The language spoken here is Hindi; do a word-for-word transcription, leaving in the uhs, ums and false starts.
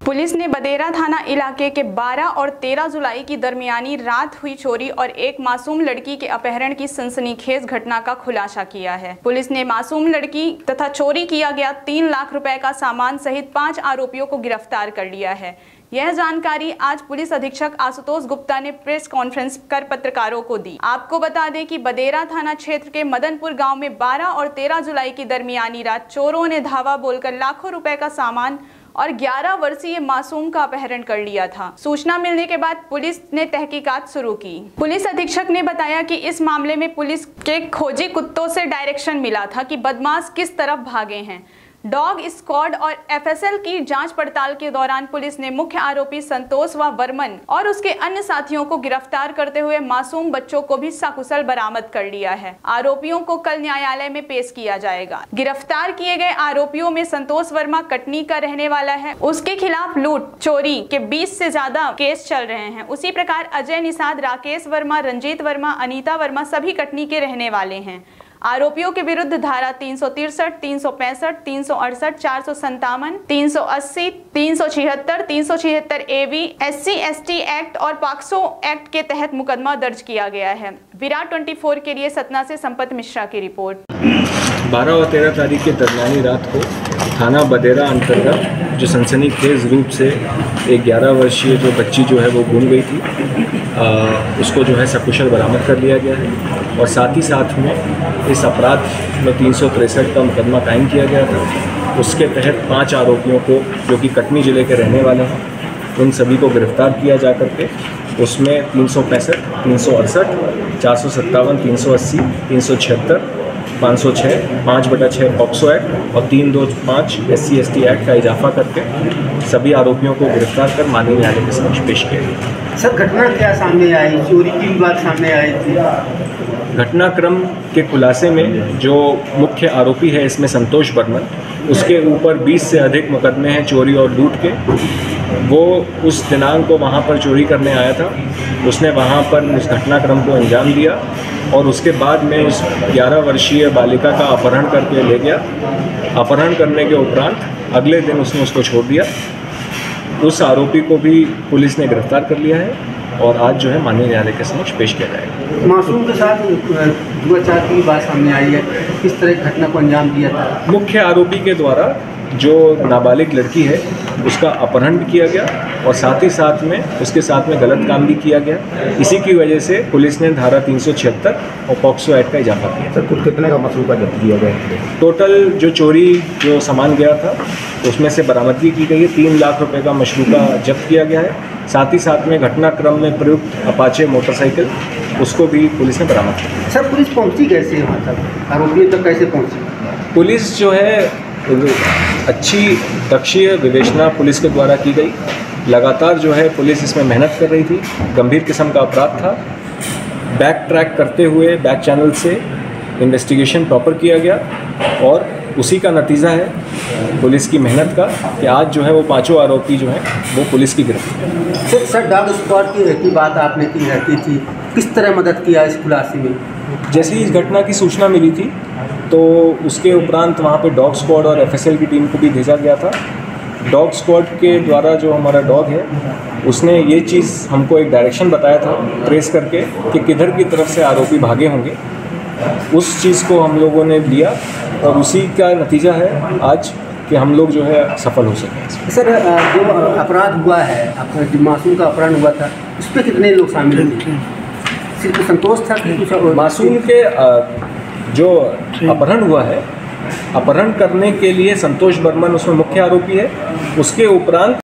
पुलिस ने बदेरा थाना इलाके के बारह और तेरह जुलाई की दरमियानी रात हुई चोरी और एक मासूम लड़की के अपहरण की सनसनीखेज घटना का खुलासा किया है। पुलिस ने मासूम लड़की तथा चोरी किया गया तीन लाख रुपए का सामान सहित पांच आरोपियों को गिरफ्तार कर लिया है। यह जानकारी आज पुलिस अधीक्षक आशुतोष गुप्ता ने प्रेस कॉन्फ्रेंस कर पत्रकारों को दी। आपको बता दें कि बदेरा थाना क्षेत्र के मदनपुर गांव में बारह और तेरह जुलाई की दरमियानी रात चोरों ने धावा बोलकर लाखों रुपए का सामान और ग्यारह वर्षीय मासूम का अपहरण कर लिया था। सूचना मिलने के बाद पुलिस ने तहकीकात शुरू की। पुलिस अधीक्षक ने बताया कि इस मामले में पुलिस के खोजी कुत्तों से डायरेक्शन मिला था कि बदमाश किस तरफ भागे हैं। डॉग स्क्वाड और एफ एस एल की जांच पड़ताल के दौरान पुलिस ने मुख्य आरोपी संतोष व वर्मन और उसके अन्य साथियों को गिरफ्तार करते हुए मासूम बच्चों को भी सकुशल बरामद कर लिया है। आरोपियों को कल न्यायालय में पेश किया जाएगा। गिरफ्तार किए गए आरोपियों में संतोष वर्मा कटनी का रहने वाला है। उसके खिलाफ लूट चोरी के बीस से ज्यादा केस चल रहे हैं। उसी प्रकार अजय निषाद, राकेश वर्मा, रंजीत वर्मा, अनीता वर्मा सभी कटनी के रहने वाले हैं। आरोपियों के विरुद्ध धारा तीन सौ तिरसठ, तीन सौ पैंसठ, तीन सौ अड़सठ, चार सौ संतावन, तीन सौ अस्सी, तीन सौ छिहत्तर, तीन सौ छिहत्तर A B, S C S T act और पॉक्सो एक्ट के तहत मुकदमा दर्ज किया गया है। विराट चौबीस के लिए सतना से संपत मिश्रा की रिपोर्ट। बारह और तेरह तारीख के दरमियानी रात को थाना बदेरा अंतर्गत जो सनसनीखेज रूप से एक ग्यारह वर्षीय जो बच्ची जो है वो गुम गई थी, आ, उसको जो है सकुशल बरामद कर लिया गया है और साथ ही साथ में इस अपराध में तीन सौ तिरसठ का मुकदमा कायम किया गया था। उसके तहत पांच आरोपियों को जो कि कटनी ज़िले के रहने वाले हैं, उन सभी को गिरफ्तार किया जा करके उसमें तीन सौ पैंसठ, तीन सौ अड़सठ, चार सौ सत्तावन, तीन सौ अस्सी, तीन सौ छिहत्तर, पाँच सौ छः, पाँच बटा छः पॉक्सो एक्ट और तीन दो पाँच S C S T act का इजाफा करके सभी आरोपियों को गिरफ्तार कर माननीय न्यायालय के समक्ष पेश किया गया। सर, घटना क्या सामने आई? चोरी की बात सामने आई थी। घटनाक्रम के खुलासे में जो मुख्य आरोपी है इसमें संतोष वर्मन, उसके ऊपर बीस से अधिक मुकदमे हैं चोरी और लूट के। वो उस दिनांक को वहाँ पर चोरी करने आया था। उसने वहाँ पर उस घटनाक्रम को अंजाम दिया और उसके बाद में उस ग्यारह वर्षीय बालिका का अपहरण करके ले गया। अपहरण करने के उपरांत अगले दिन उसने उसको छोड़ दिया। उस आरोपी को भी पुलिस ने गिरफ्तार कर लिया है और आज जो है माननीय न्यायालय के समक्ष पेश किया जाएगा। मासूम के साथ दुराचार की बात सामने आई है, किस तरह घटना को अंजाम दिया था? मुख्य आरोपी के द्वारा जो नाबालिग लड़की है उसका अपहरण भी किया गया और साथ ही साथ में उसके साथ में गलत काम भी किया गया। इसी की वजह से पुलिस ने धारा तीन सौ छिहत्तर और पॉक्सो एक्ट का इजाफा किया। सर, कुल कितने का मसरूका जब्त किया गया? टोटल जो चोरी जो सामान गया था उसमें से बरामदगी की गई है। तीन लाख रुपए का मशरूका जब्त किया गया है। साथ ही साथ में घटनाक्रम में प्रयुक्त अपाचे मोटरसाइकिल उसको भी पुलिस ने बरामद किया। सर, पुलिस पहुंची कैसे वहाँ तक? आरोपियों तक कैसे पहुंची? पुलिस जो है अच्छी दक्षीय विवेचना पुलिस के द्वारा की गई। लगातार जो है पुलिस इसमें मेहनत कर रही थी। गंभीर किस्म का अपराध था। बैक ट्रैक करते हुए बैक चैनल से इन्वेस्टिगेशन प्रॉपर किया गया और उसी का नतीजा है पुलिस की मेहनत का कि आज जो है वो पांचों आरोपी जो हैं वो पुलिस की गिरफ्त है। सर, सर डॉग स्क्वाड की, की बात आपने की रहती थी, किस तरह मदद किया इस खुलासे में? जैसे ही इस घटना की सूचना मिली थी तो उसके उपरांत वहाँ पे डॉग स्क्वाड और एफ एस एल की टीम को भी भेजा गया था। डॉग स्क्वाड के द्वारा जो हमारा डॉग है उसने ये चीज़ हमको एक डायरेक्शन बताया था ट्रेस करके कि किधर की तरफ से आरोपी भागे होंगे। उस चीज़ को हम लोगों ने लिया और उसी का नतीजा है आज कि हम लोग जो है सफल हो सके। सर, जो अपराध हुआ है, जो मासूम का अपहरण हुआ था, उस पर कितने लोग शामिल थे? सिर्फ संतोष था कि कुछ और? मासूम के जो अपहरण हुआ है, अपहरण करने के लिए संतोष वर्मन उसमें मुख्य आरोपी है। उसके उपरांत